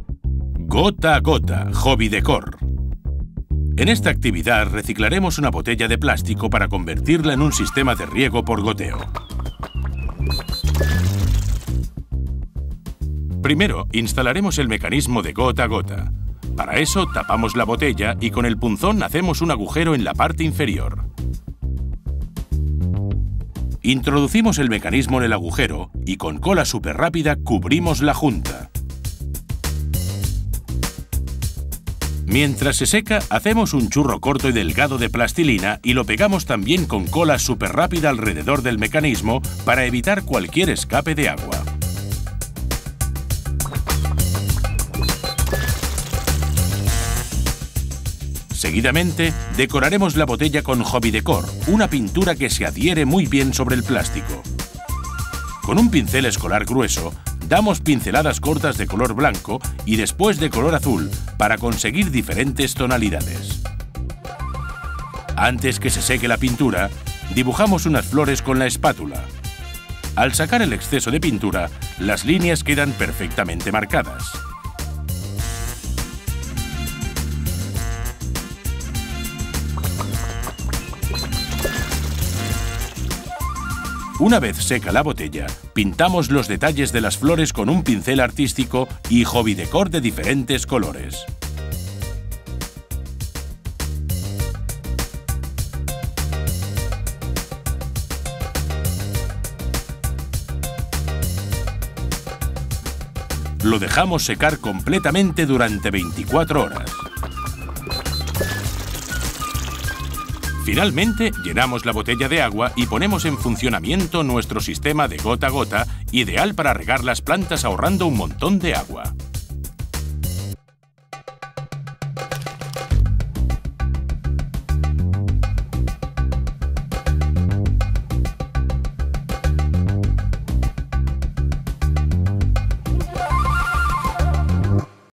Gota a gota, hobby decor. En esta actividad reciclaremos una botella de plástico para convertirla en un sistema de riego por goteo. Primero, instalaremos el mecanismo de gota a gota. Para eso, tapamos la botella y con el punzón hacemos un agujero en la parte inferior. Introducimos el mecanismo en el agujero y con cola súper rápida cubrimos la junta. Mientras se seca, hacemos un churro corto y delgado de plastilina y lo pegamos también con cola súper rápida alrededor del mecanismo para evitar cualquier escape de agua. Seguidamente, decoraremos la botella con Hobby Decor, una pintura que se adhiere muy bien sobre el plástico. Con un pincel escolar grueso, damos pinceladas cortas de color blanco y después de color azul para conseguir diferentes tonalidades. Antes que se seque la pintura, dibujamos unas flores con la espátula. Al sacar el exceso de pintura, las líneas quedan perfectamente marcadas. Una vez seca la botella, pintamos los detalles de las flores con un pincel artístico y Hobby Decor de diferentes colores. Lo dejamos secar completamente durante 24 horas. Finalmente, llenamos la botella de agua y ponemos en funcionamiento nuestro sistema de gota a gota, ideal para regar las plantas ahorrando un montón de agua.